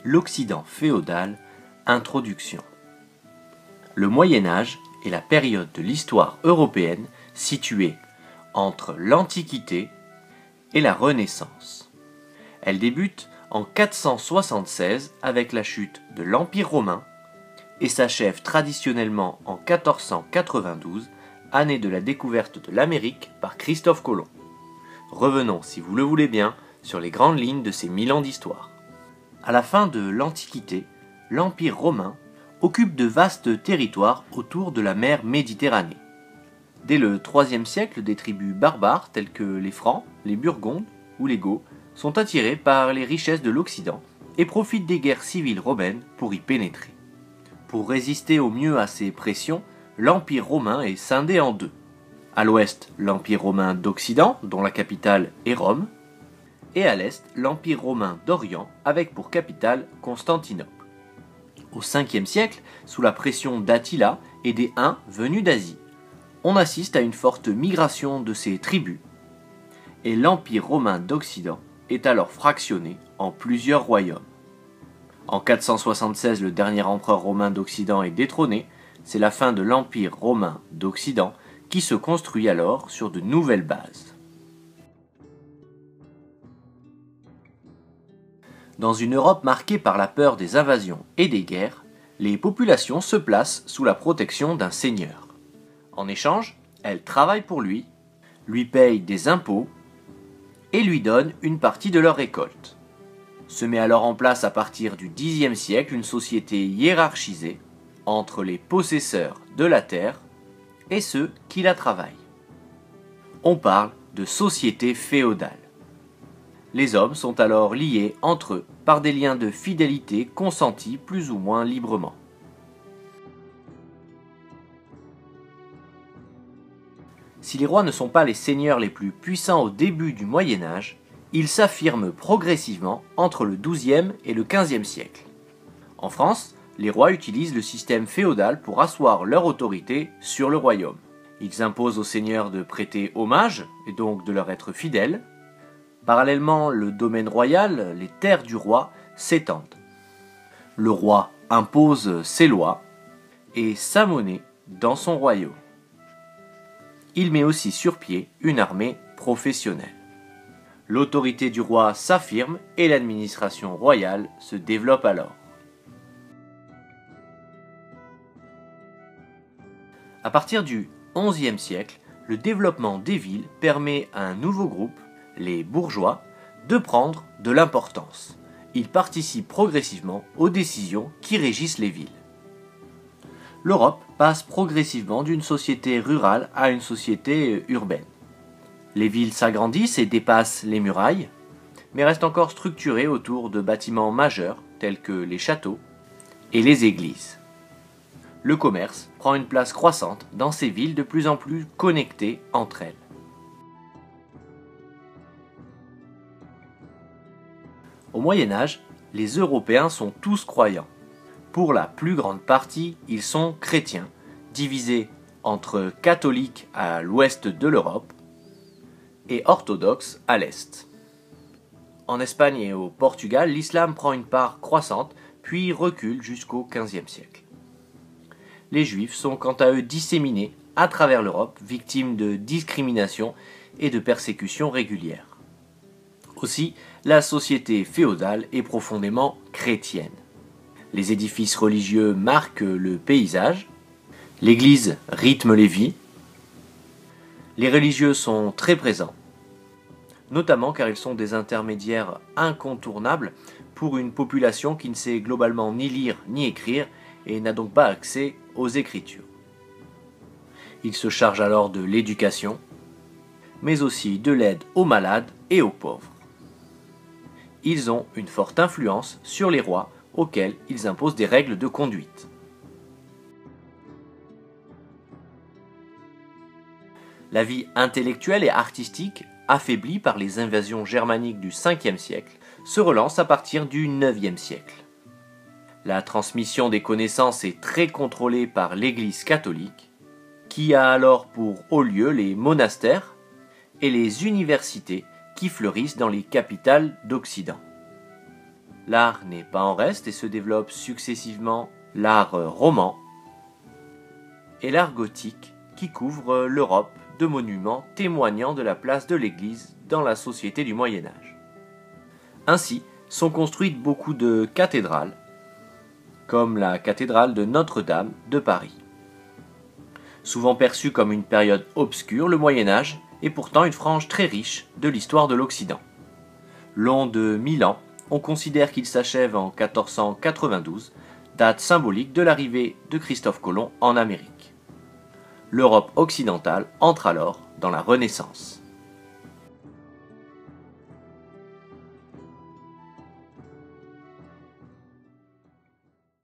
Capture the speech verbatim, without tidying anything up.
L'Occident féodal, introduction. Le Moyen Âge est la période de l'histoire européenne située entre l'Antiquité et la Renaissance. Elle débute en quatre cent soixante-seize avec la chute de l'Empire romain et s'achève traditionnellement en quatorze cent quatre-vingt-douze, année de la découverte de l'Amérique par Christophe Colomb. Revenons, si vous le voulez bien, sur les grandes lignes de ces mille ans d'histoire. À la fin de l'Antiquité, l'Empire romain occupe de vastes territoires autour de la mer Méditerranée. Dès le troisième siècle, des tribus barbares telles que les Francs, les Burgondes ou les Goths sont attirés par les richesses de l'Occident et profitent des guerres civiles romaines pour y pénétrer. Pour résister au mieux à ces pressions, l'Empire romain est scindé en deux. À l'ouest, l'Empire romain d'Occident, dont la capitale est Rome, et à l'est, l'Empire romain d'Orient, avec pour capitale Constantinople. Au cinquième siècle, sous la pression d'Attila et des Huns venus d'Asie, on assiste à une forte migration de ces tribus, et l'Empire romain d'Occident est alors fractionné en plusieurs royaumes. En quatre cent soixante-seize, le dernier empereur romain d'Occident est détrôné, c'est la fin de l'Empire romain d'Occident qui se construit alors sur de nouvelles bases. Dans une Europe marquée par la peur des invasions et des guerres, les populations se placent sous la protection d'un seigneur. En échange, elles travaillent pour lui, lui payent des impôts et lui donnent une partie de leur récolte. Se met alors en place à partir du dixième siècle une société hiérarchisée entre les possesseurs de la terre et ceux qui la travaillent. On parle de société féodale. Les hommes sont alors liés entre eux par des liens de fidélité consentis plus ou moins librement. Si les rois ne sont pas les seigneurs les plus puissants au début du Moyen Âge, ils s'affirment progressivement entre le douzième et le quinzième siècle. En France, les rois utilisent le système féodal pour asseoir leur autorité sur le royaume. Ils imposent aux seigneurs de prêter hommage et donc de leur être fidèles. Parallèlement, le domaine royal, les terres du roi, s'étendent. Le roi impose ses lois et sa monnaie dans son royaume. Il met aussi sur pied une armée professionnelle. L'autorité du roi s'affirme et l'administration royale se développe alors. À partir du onzième siècle, le développement des villes permet à un nouveau groupe, les bourgeois, de prendre de l'importance. Ils participent progressivement aux décisions qui régissent les villes. L'Europe passe progressivement d'une société rurale à une société urbaine. Les villes s'agrandissent et dépassent les murailles, mais restent encore structurées autour de bâtiments majeurs tels que les châteaux et les églises. Le commerce prend une place croissante dans ces villes de plus en plus connectées entre elles. Au Moyen Âge, les Européens sont tous croyants. Pour la plus grande partie, ils sont chrétiens, divisés entre catholiques à l'ouest de l'Europe et orthodoxes à l'est. En Espagne et au Portugal, l'islam prend une part croissante, puis recule jusqu'au quinzième siècle. Les Juifs sont quant à eux disséminés à travers l'Europe, victimes de discrimination et de persécutions régulières. Aussi, la société féodale est profondément chrétienne. Les édifices religieux marquent le paysage, l'église rythme les vies, les religieux sont très présents, notamment car ils sont des intermédiaires incontournables pour une population qui ne sait globalement ni lire ni écrire et n'a donc pas accès aux écritures. Ils se chargent alors de l'éducation, mais aussi de l'aide aux malades et aux pauvres. Ils ont une forte influence sur les rois auxquels ils imposent des règles de conduite. La vie intellectuelle et artistique, affaiblie par les invasions germaniques du cinquième siècle, se relance à partir du neuvième siècle. La transmission des connaissances est très contrôlée par l'Église catholique, qui a alors pour haut lieu les monastères et les universités qui fleurissent dans les capitales d'Occident. L'art n'est pas en reste et se développe successivement l'art roman et l'art gothique qui couvre l'Europe de monuments témoignant de la place de l'Église dans la société du Moyen Âge. Ainsi sont construites beaucoup de cathédrales, comme la cathédrale de Notre-Dame de Paris. Souvent perçue comme une période obscure, le Moyen Âge est pourtant une frange très riche de l'histoire de l'Occident. Long de mille ans, on considère qu'il s'achève en quatorze cent quatre-vingt-douze, date symbolique de l'arrivée de Christophe Colomb en Amérique. L'Europe occidentale entre alors dans la Renaissance.